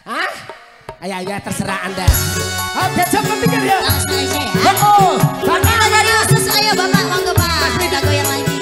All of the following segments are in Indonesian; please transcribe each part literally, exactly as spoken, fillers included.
Hah? Ayo, ayo, terserah Anda. Oke, coba pikir ya. Langsung aja ya. Oh, Bapak dari usus ayo Bapak, monggo Pak. Kita goyang lagi.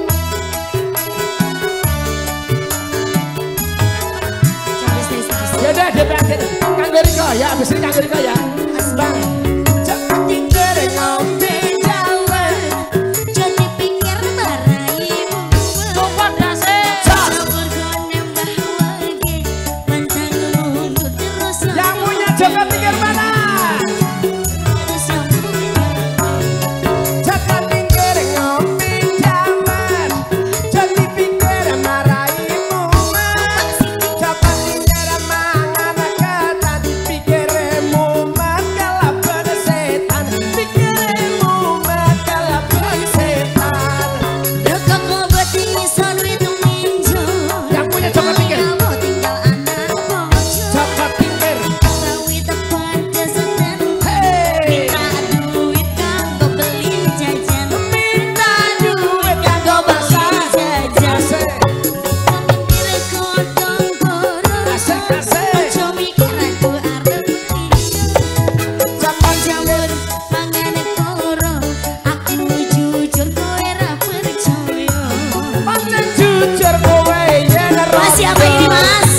Ya udah, D P R D. Kanggo Riko ya, abis ini Kanggo Riko ya. Bang. Cepat pikir ngombe jawa. Jadi pikir maraimu. Sopan dasi. Campur gonem bahwage. Mantang luntur terus. Yang punya coba pikir mana? Terus yang punya. Cepat pikir ngombe jawa. Jadi pikir maraimu. Cepat pikir mangan kata dipikir mumat kalau pada setan. Pikirmu makalah pada setan. Dekok ngobati sonwi tuminjo. Yang punya coba pikir. Kamu tinggal anak bocor. Cepat pikir. Rawi tepan kesetan. Hey. Minta duit kanggo beli jajan. Minta duit kanggo masak. jajan. Asik. Mikir kodong koro. Asik, asik. Ojo mikir aku arep beli. Cepat Jamur mangane koro. Aku jujur kowe ra percaya. pancen jujur kowe yen ora Mas siapa ini Mas?